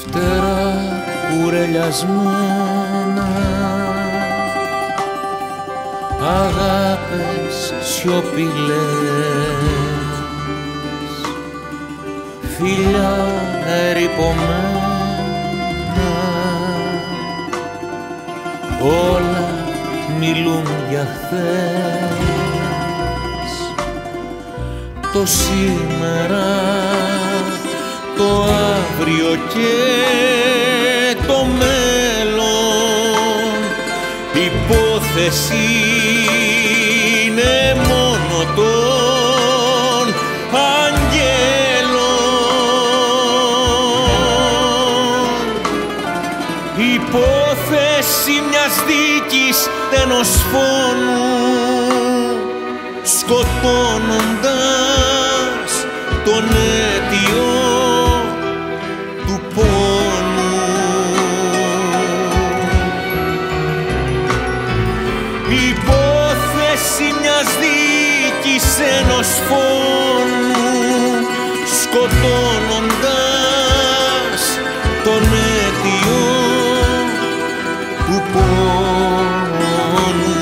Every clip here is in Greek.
φτερά κουρελιασμένα, αγάπες σιωπηλές, φιλιά ερειπωμένα, όλα μιλούν για χθες. Το σήμερα, το αύριο και το μέλλον, υπόθεση είναι μόνο των αγγέλων. Υπόθεση μιας δίκης ενός φόνου, σκοτώνοντας τον αίτιο του πόνου. Υπόθεση μιας δίκης ενός φόνου, σκοτώνοντας τον αίτιο του πόνου.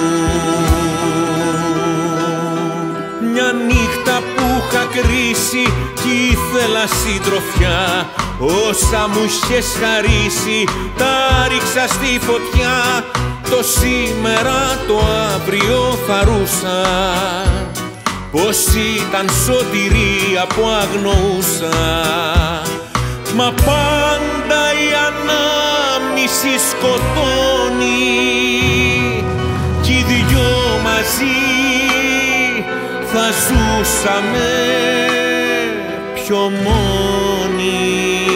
Μια νύχτα που είχα κρίσει κι ήθελα συντροφιά, όσα μου είχες χαρίσει τα ρίξα στη φωτιά. Το σήμερα, το αύριο θαρούσα, πως ήταν σωτηρία που αγνοούσα. Μα πάντα η ανάμνηση σκοτώνει, κι οι δυο μαζί θα ζούσαμε πιο μόνοι.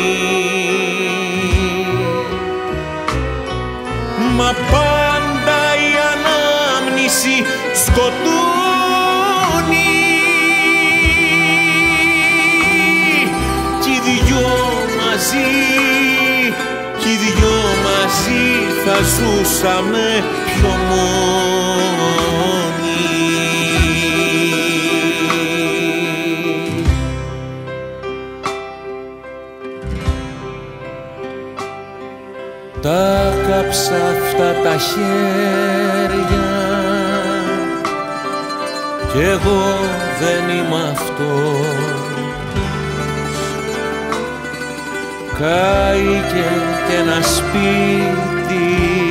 Μα πάντα η ανάμνηση σκοτώνει, κι οι δυο μαζί, κι οι δυο μαζί θα ζούσαμε πιο μόνοι. Τα κάψα αυτά τα χέρια κι εγώ δεν είμαι αυτός. Κάηκε κι ένα σπίτι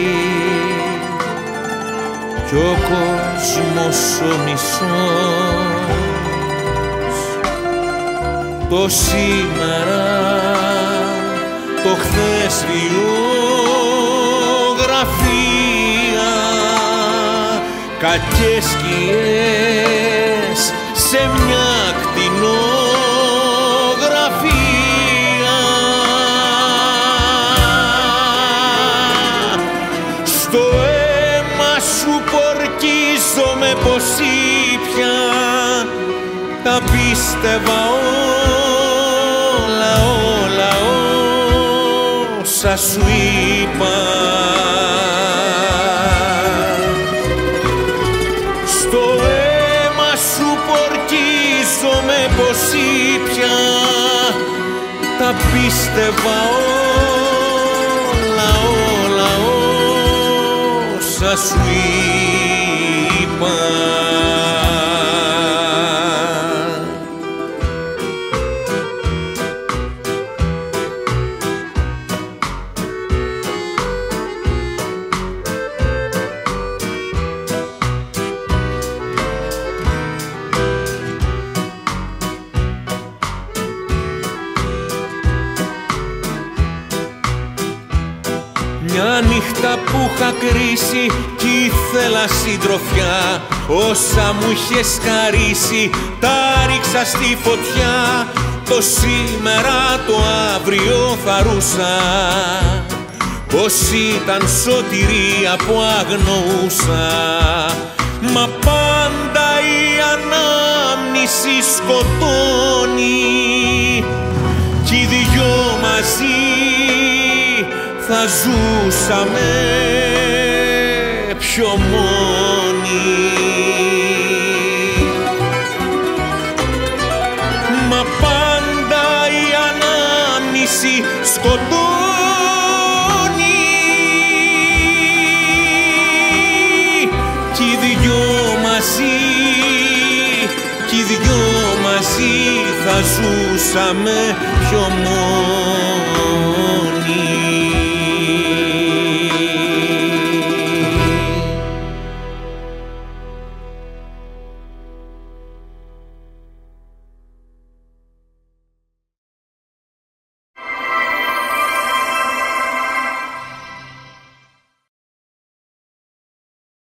κι ο κόσμος ο μισός. Το σήμερα, το χθες βιογραφία, κακές σκιές σε μια κτηνογραφία. Στο αίμα σου πορκίζομαι πως ήπια, τα πίστευα όλα, όλα όσα σου είπα. Στο αίμα σου πορκίζομαι πως ήπια, τα πίστευα όλα, όλα όσα σου είπα. Μια νύχτα που είχα κρίσει κι ήθελα συντροφιά, όσα μου είχες χαρίσει τα ρίξα στη φωτιά. Το σήμερα, το αύριο θαρούσα, πως ήταν σωτηρία που αγνοούσα. Μα πάντα η ανάμνηση σκοτώνει, κι οι δυο μαζί θα ζούσαμε πιο μόνοι. Μα πάντα η ανάμνηση θλίψη σκοτώνει. Κι οι δυο μαζί, κι οι δυο μαζί θα ζούσαμε πιο μόνο.